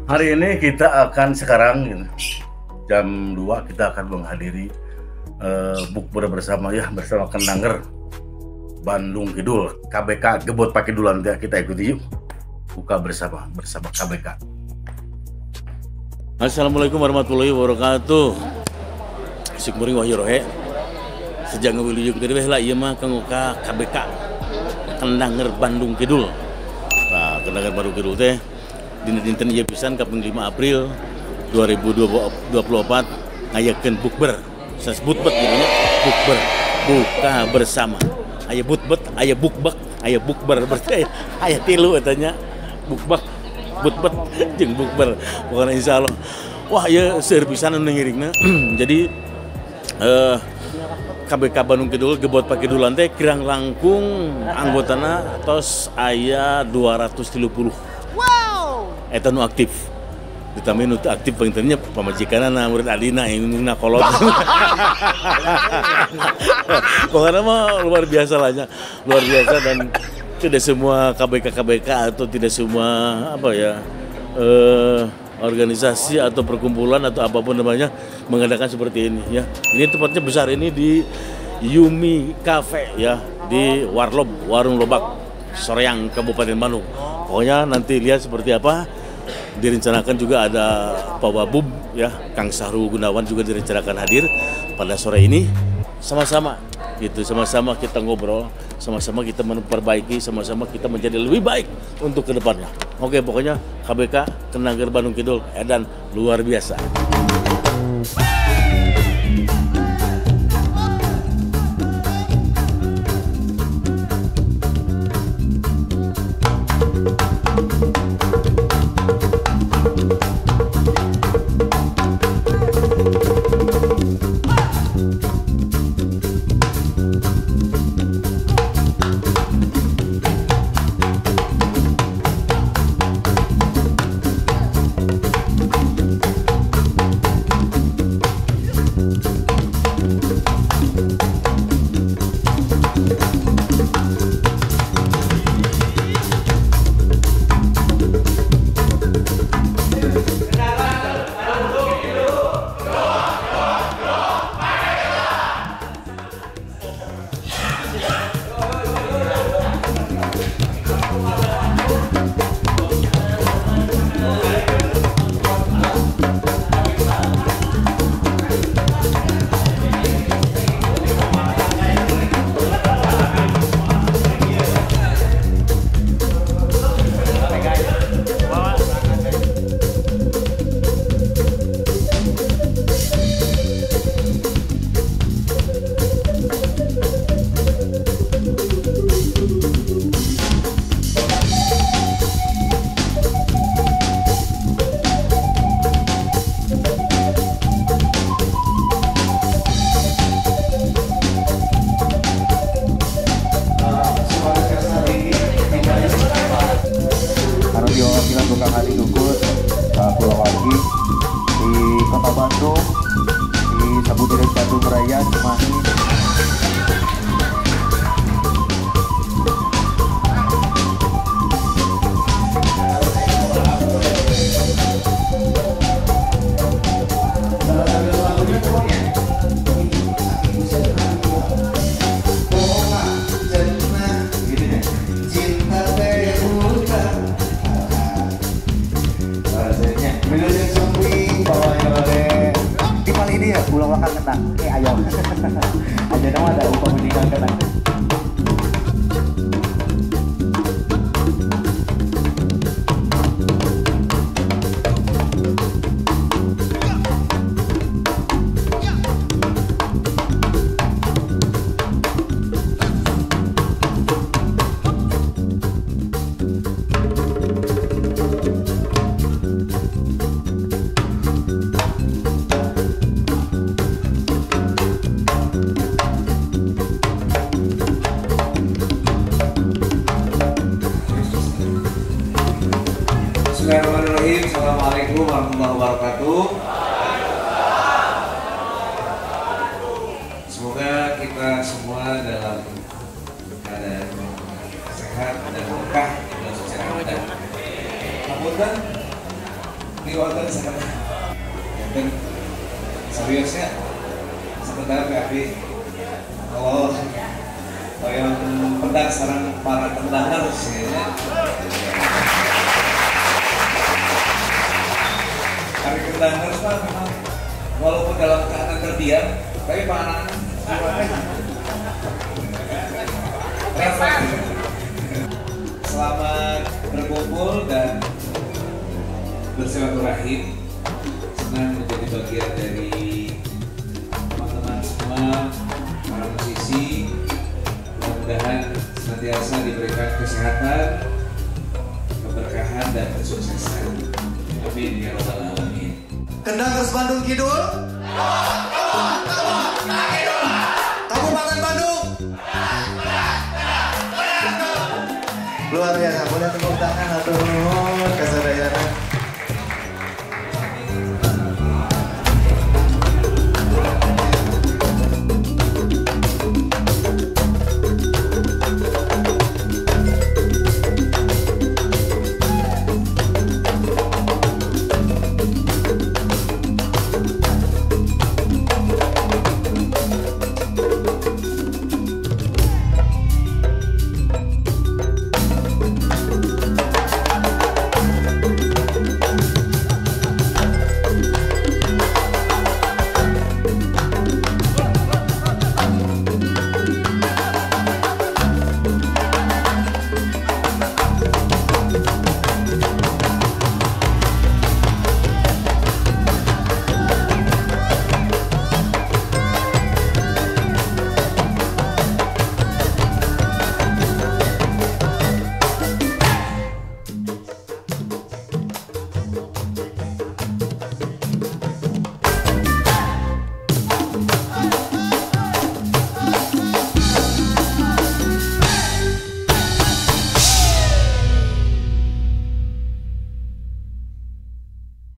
Hari ini kita akan sekarang jam 2 kita akan menghadiri bukber bersama Kendanger Bandung Kidul KBK Gebot Pakidulan. Kita ikuti yuk buka bersama KBK. Assalamualaikum warahmatullahi wabarakatuh. Sikmuring wahyu rohe. Sejak ngawilujung kedeweh lah iya mah kenguka KBK Kendanger Bandung Kidul. Nah, Kendanger Bandung Kidul teh dinten ieu pisan kaping 5 April 2024 ngayakeun bukber. Sasebut bet namanya bukber. Buka bersama. Aya butbet, aya bukbek, aya bukber. Berarti aya tilu katanya. Bukbek, butbet jeung bukber. Pokona insyaallah. Wah, ieu seueur pisan anu ngiringna. Jadi KBK Bandung Kidul Gebot Pakidulan teh kirang langkung anggotana tos aya 230. Eta nu aktif. Ditambah nu aktif pentingnya pamajikanana murid Alina yang kolot. Pokoknya mah luar biasa lahnya. Luar biasa dan tidak semua KBK atau tidak semua organisasi atau perkumpulan atau apapun namanya mengadakan seperti ini ya. Ini tempatnya besar, ini di Yumi Cafe ya, di Warlob, Warung Lobak, Soreang, Kabupaten Bandung. Pokoknya nanti lihat seperti apa. Direncanakan juga ada Pak Wabub ya, Kang Sahru Gunawan juga direncanakan hadir pada sore ini. Sama-sama gitu, sama-sama kita ngobrol, sama-sama kita memperbaiki, sama-sama kita menjadi lebih baik untuk kedepannya. Oke, pokoknya KBK Kendanger Bandung Kidul edan luar biasa. Pulau Wagi di Kota Bandung, di Sabuderet Bandung Raya, Cimahi. Pulau Wakan Kenang, ayo, aja dong ada upah pendidikan Kenang. Bismillahirrahmanirrahim. Assalamualaikum warahmatullahi wabarakatuh. Semoga kita semua dalam keadaan sehat dan berkah dan secara mudah. Punten, wonten sekarang. Dan seriusnya sebentar PAP kalau yang pedang sarang para tendangan ya. Hari tendangan mah memang walaupun dalam keadaan terdiam tapi panah selamat berkumpul dan bersilaturahim. Senang menjadi bagian dari teman-teman semua, para musisi. Mudah-mudahan senantiasa diberikan kesehatan, keberkahan dan kesuksesan. Amin ya rabbal alamin. Kendang Terus Bandung Kidul. Kabupaten Bandung. Luar biasa, boleh tepuk tangan atau nuhun kasadayana.